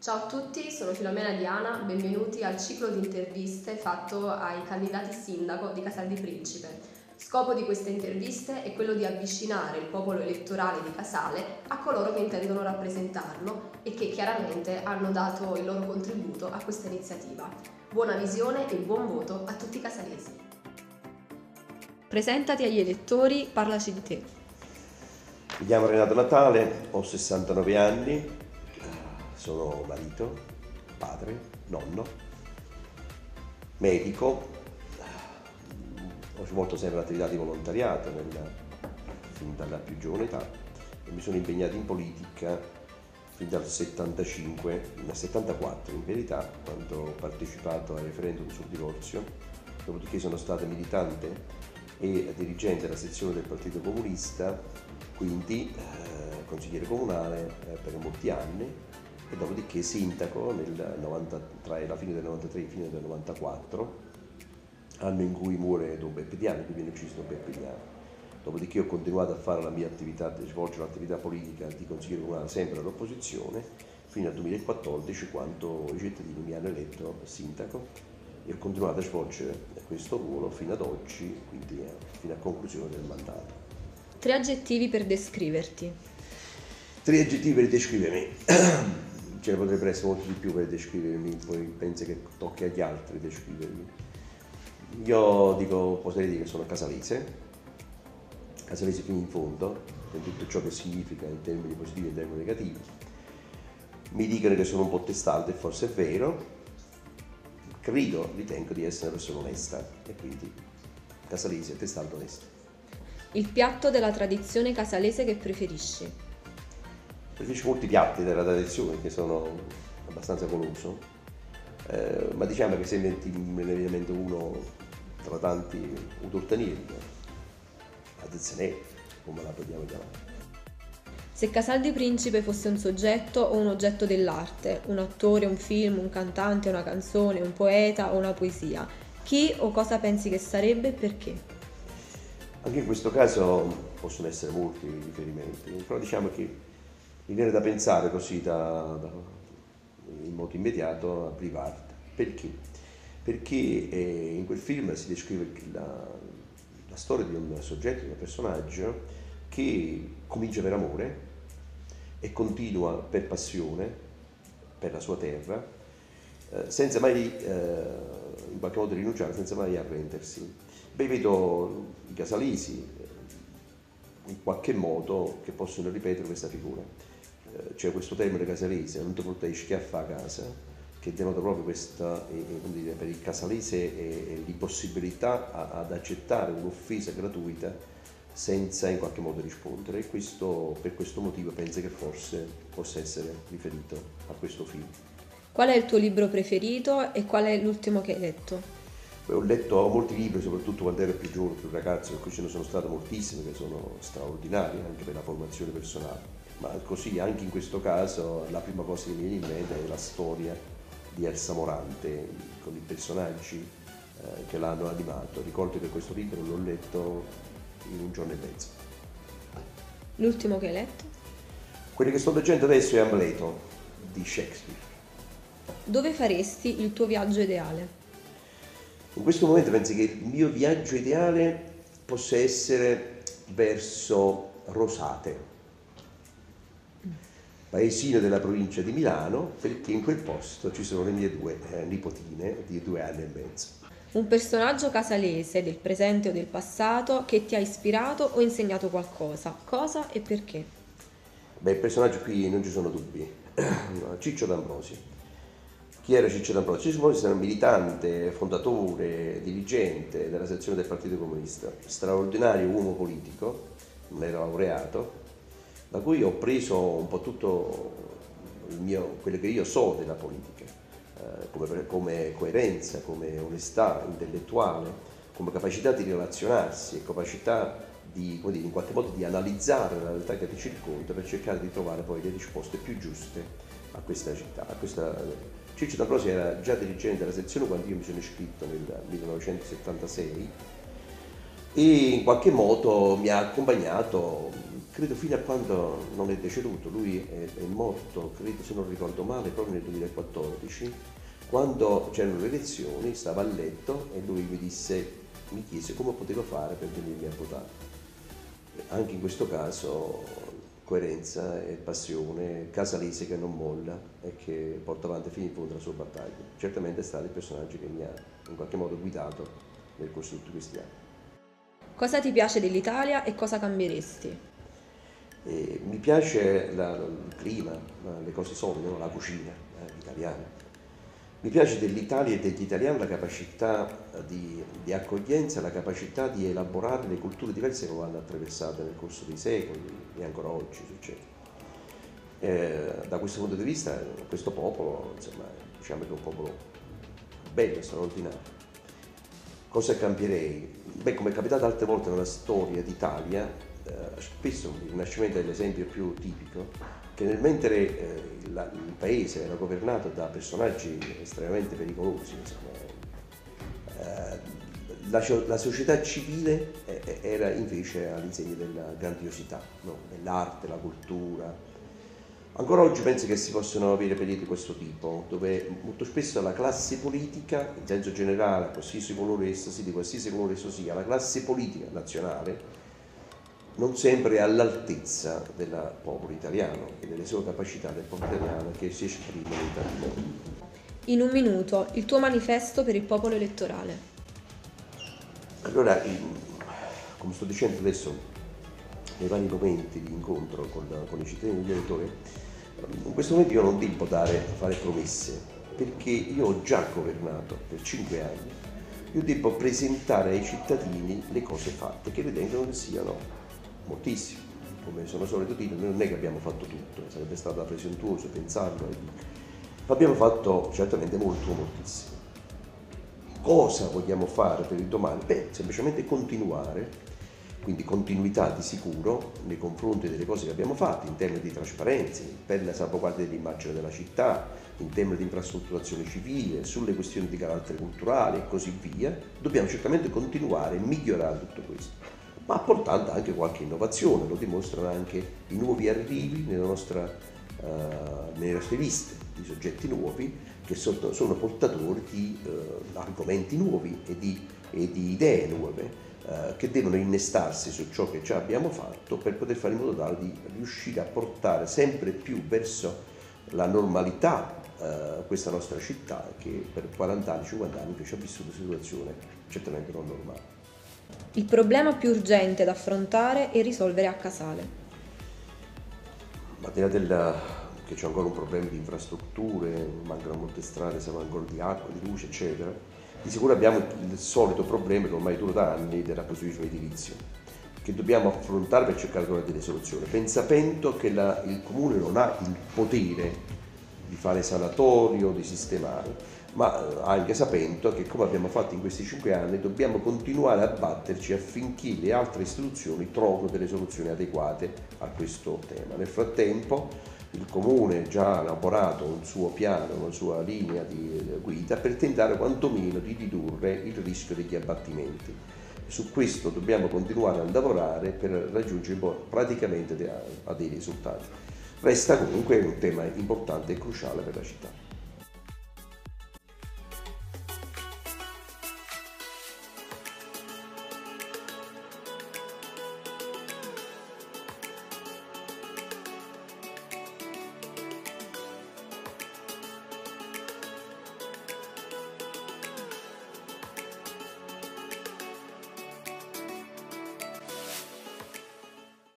Ciao a tutti, sono Filomena Diana, benvenuti al ciclo di interviste fatto ai candidati sindaco di Casal di Principe. Scopo di queste interviste è quello di avvicinare il popolo elettorale di Casale a coloro che intendono rappresentarlo e che chiaramente hanno dato il loro contributo a questa iniziativa. Buona visione e buon voto a tutti i casalesi. Presentati agli elettori, parlaci di te. Mi chiamo Renato Natale, ho 69 anni, sono marito, padre, nonno, medico, ho svolto sempre l'attività di volontariato fin dalla più giovane età e mi sono impegnato in politica fin dal 74 in verità, quando ho partecipato al referendum sul divorzio, dopodiché sono stato militante e dirigente della sezione del Partito Comunista, quindi consigliere comunale per molti anni e dopodiché sindaco tra la fine del 93 e la fine del 94, anno in cui muore Don Beppe Diani, qui viene ucciso Don Beppe Diani. Dopodiché ho continuato a fare la mia attività, a svolgere l'attività politica di consigliere comunale sempre all'opposizione, fino al 2014 quando i cittadini mi hanno eletto sindaco e ho continuato a svolgere questo ruolo fino ad oggi, quindi fino a conclusione del mandato. 3 aggettivi per descriverti. 3 aggettivi per descrivermi. Ce ne potrebbero essere molti di più per descrivermi, poi penso che tocchi agli altri descrivermi. Io potrei dire che sono casalese fino in fondo, in tutto ciò che significa in termini positivi e in termini negativi. Mi dicono che sono un po' testardo e forse è vero, ritengo di essere una persona onesta e quindi casalese e testardo onesto. Il piatto della tradizione casalese che preferisci? Preferisco molti piatti della tradizione che sono abbastanza goloso, ma diciamo che se me ne viene in mente uno tra tanti, un tortaniere, la zenzanella, come la vogliamo chiamare. Se Casal di Principe fosse un soggetto o un oggetto dell'arte, un attore, un film, un cantante, una canzone, un poeta o una poesia, chi o cosa pensi che sarebbe e perché? Anche in questo caso possono essere molti i riferimenti, però diciamo che mi viene da pensare così in modo immediato a Brivard. Perché? Perché in quel film si descrive la storia di un soggetto, di un personaggio che comincia per amore e continua per passione, per la sua terra, senza mai in qualche modo rinunciare, senza mai arrendersi. Beh, vedo i casalesi in qualche modo che possono ripetere questa figura. C'è questo termine casalese, non ti portai schiaffa a casa, che denota proprio questa, per il casalese, l'impossibilità ad accettare un'offesa gratuita senza in qualche modo rispondere, e per questo motivo penso che forse possa essere riferito a questo film. Qual è il tuo libro preferito e qual è l'ultimo che hai letto? Beh, ho letto molti libri, soprattutto quando ero più giovane, più ragazzo, per cui ce ne sono state moltissime che sono straordinarie anche per la formazione personale, ma così anche in questo caso la prima cosa che mi viene in mente è la storia di Elsa Morante con i personaggi che l'hanno animato. Ricordo che questo libro l'ho letto in un giorno e mezzo. L'ultimo che hai letto? Quello che sto leggendo adesso è Amleto di Shakespeare. Dove faresti il tuo viaggio ideale? In questo momento penso che il mio viaggio ideale possa essere verso Rosate, paesino della provincia di Milano, perché in quel posto ci sono le mie 2 nipotine di 2 anni e mezzo. Un personaggio casalese del presente o del passato che ti ha ispirato o insegnato qualcosa, cosa e perché? Beh, il personaggio qui non ci sono dubbi, Ciccio D'Ambrosi. Chi era Ciccio D'Ambrosi? Ciccio D'Ambrosi era un militante, fondatore, dirigente della sezione del Partito Comunista, straordinario uomo politico, non era laureato, da cui ho preso un po' tutto quello che io so della politica, come coerenza, come onestà intellettuale, come capacità di relazionarsi e capacità in qualche modo di analizzare la realtà che ti circonda per cercare di trovare poi le risposte più giuste a questa città. Ciccio D'Ambrosi era già dirigente della sezione quando io mi sono iscritto nel 1976 e in qualche modo mi ha accompagnato credo fino a quando non è deceduto. Lui è morto, credo se non ricordo male, proprio nel 2014, quando c'erano le elezioni, stava a letto e lui mi chiese come potevo fare per venirmi a votare. Anche in questo caso coerenza e passione, casalese che non molla e che porta avanti fino in fondo la sua battaglia. Certamente è stato il personaggio che mi ha in qualche modo guidato nel corso di tutti questi anni. Cosa ti piace dell'Italia e cosa cambieresti? Mi piace il clima, le cose solide, no? La cucina italiana. Mi piace dell'Italia e degli italiani la capacità di accoglienza, la capacità di elaborare le culture diverse che lo hanno attraversato nel corso dei secoli e ancora oggi succede. Da questo punto di vista questo popolo, insomma, diciamo che è un popolo bello, straordinario. Cosa cambierei? Beh, come è capitato altre volte nella storia d'Italia, spesso il Rinascimento è l'esempio più tipico, che mentre il paese era governato da personaggi estremamente pericolosi, la società civile era invece all'insegna della grandiosità, no? Dell'arte, la cultura. Ancora oggi penso che si possono avere periodi di questo tipo, dove molto spesso la classe politica, in senso generale, di qualsiasi colore esso sia, la classe politica nazionale non sempre è all'altezza del popolo italiano e delle sue capacità del popolo italiano che si esprimono in tanti modi. In un minuto, il tuo manifesto per il popolo elettorale. Allora, come sto dicendo adesso, nei vari momenti di incontro con i cittadini e gli elettori, in questo momento io non devo fare promesse, perché io ho già governato per 5 anni, io devo presentare ai cittadini le cose fatte, che ritengono che siano moltissime. Come sono solito dire, noi non è che abbiamo fatto tutto, sarebbe stato presuntuoso pensarlo, ma abbiamo fatto certamente moltissimo. Cosa vogliamo fare per il domani? Beh, semplicemente continuare, quindi continuità di sicuro nei confronti delle cose che abbiamo fatto in termini di trasparenza, per la salvaguardia dell'immagine della città, in termini di infrastrutturazione civile, sulle questioni di carattere culturale e così via. Dobbiamo certamente continuare e migliorare tutto questo, ma portando anche qualche innovazione, lo dimostrano anche i nuovi arrivi nelle nostre liste di soggetti nuovi che sono portatori di argomenti nuovi e di idee nuove che devono innestarsi su ciò che già abbiamo fatto per poter fare in modo tale di riuscire a portare sempre più verso la normalità questa nostra città che per 40 anni, 50 anni invece ha vissuto una situazione certamente non normale. Il problema più urgente da affrontare e risolvere a Casale. Al di là che c'è ancora un problema di infrastrutture, mancano molte strade, siamo ancora di acqua, di luce, eccetera, di sicuro abbiamo il solito problema che ormai dura da anni dell'abusivismo edilizio, che dobbiamo affrontare per cercare di trovare delle soluzioni, pensando che il Comune non ha il potere di fare sanatorio, di sistemare, ma anche sapendo che, come abbiamo fatto in questi 5 anni, dobbiamo continuare a batterci affinché le altre istituzioni trovino delle soluzioni adeguate a questo tema. Nel frattempo il Comune già ha elaborato un suo piano, una sua linea di guida per tentare quantomeno di ridurre il rischio degli abbattimenti. Su questo dobbiamo continuare a lavorare per raggiungere praticamente a dei risultati. Resta comunque un tema importante e cruciale per la città.